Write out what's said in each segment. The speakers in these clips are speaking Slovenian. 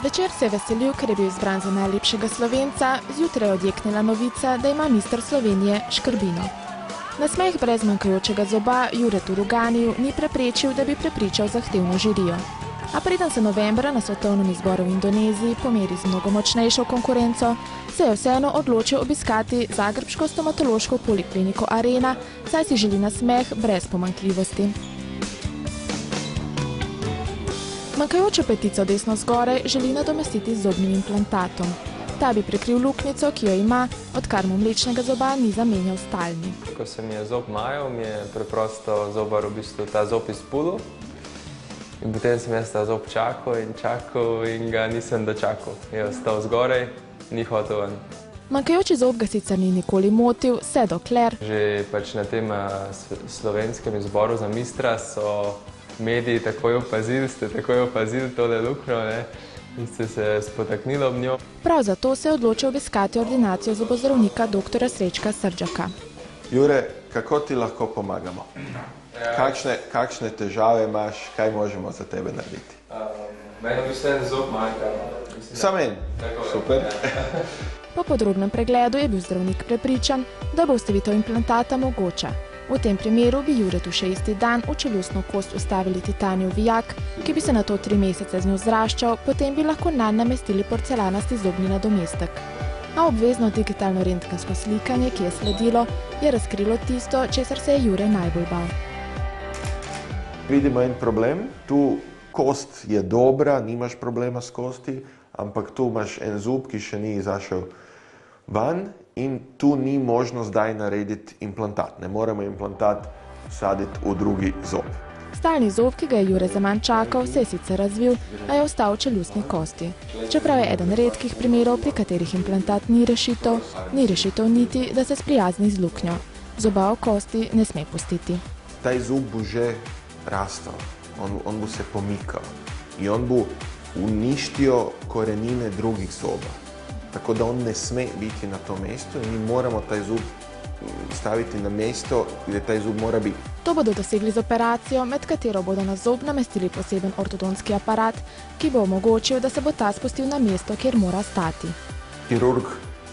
Večer se je veselil, ker je bil izbran za najlepšega Slovenca, zjutraj je odjeknila novica, da ima mister Slovenije škrbino. Nasmeh brez manjkajočega zoba Juretu Ruganiju ni preprečil, da bi prepričal zahtevno žirijo. A preden se novembra na svetovnem izboru v Indoneziji pomeri z mnogo močnejšo konkurenco, se je vseeno odločil obiskati zagrebško stomatološko polikliniko Arena, saj si želi nasmeh brez pomanjkljivosti. Manjkajočo petico desno zgoraj želi nadomestiti z zobnim implantatom. Ta bi prekril luknjico, ki jo ima, odkar mu mlečnega zoba ni zamenjal stalni. Ko se mi je zob majal, mi je preprosto zobar v bistvu ta zob izpulil. In potem sem jaz ta zob čakal in ga nisem dočakal. Je ostal zgoraj, ni hotel ven. Manjkajoči zob ga sicer ni nikoli motil, vse dokler. Že pač na tem slovenskem izboru za mistra so mediji takoj opazili tole luknjo, in ste se spotaknili ob njo. Prav zato se je odločil obiskati ordinacijo zobozdravnika dr. Srečka Srdžaka. Jure, kako ti lahko pomagamo? Kakšne težave imaš, kaj možemo za tebe narediti? Meni v bistvu en zob manjka. Samo en? Super. Po podrobnem pregledu je bil zdravnik prepričan, da bo vstavitev implantata mogoča. V tem primeru bi Juretu še isti dan v čeljustno kost vstavili titanijev vijak, ki bi se nato 3 mesece z njo zraščal, potem bi lahko nanj namestili porcelanasti zobni nadomestek. A obvezno digitalno rentgensko slikanje, ki je sledilo, je razkrilo tisto, česar se je Jure najbolj bal. Vidimo en problem, tu kost je dobra, nimaš problema s kosti, ampak tu imaš en zub, ki še ni izašel van in tu ni možno zdaj narediti implantat. Ne moremo implantat vsaditi v drugi zob. Stalni zob, ki ga je Jure zaman čakal, se je sicer razvil, a je ostal v čeljustni kosti. Čeprav je eden redkih primerov, pri katerih implantat ni rešitev niti, da se sprijazni z luknjo. Zoba v kosti ne sme pustiti. Taj zub bo že rastel, on bo se pomikal in on bo uništil korenine drugih zoba. Tako da on ne sme biti na tom mestu in mi moramo taj zub staviti na mesto, gdje taj zub mora biti. To bodo dosegli z operacijo, med katero bodo na zob namestili poseben ortodontski aparat, ki bo omogočil, da se bo ta spustil na mesto, kjer mora stati. Kirurg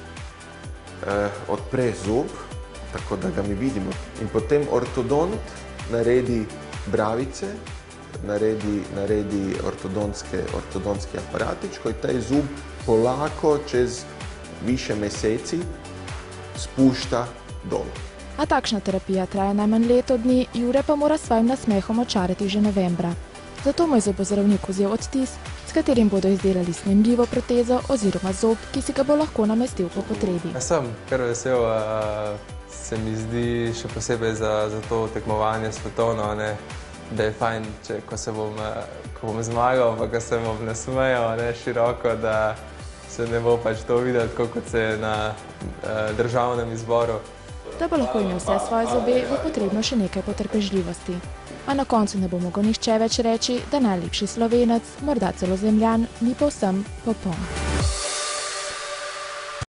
odpre zob, tako da ga mi vidimo, in potem ortodont naredi bravice, naredi ortodontski aparatič, koji taj zub polako čez više meseci spušta dol. A takšna terapija traja najmanj leto dni, Jure pa mora s svojim nasmehom očarati že novembra. Zato mu je zobozdravnik vzel odtis, s katerim bodo izdelali snemljivo protezo oziroma zob, ki si ga bo lahko namestil po potrebi. Jaz sem kar vesel, se mi zdi še posebej za to tekmovanje svetovno, da je fajn, ko bom zmagal, pa ko se bom nasmejal široko, da se ne bo pač to videti, kot se je na državnem izboru. Da bo lahko imel vse svoje zobe, bo potrebno še nekaj potrpežljivosti. A na koncu ne bo mogel nihče več reči, da najlepši Slovenec, morda celo Zemljan, ni povsem popoln.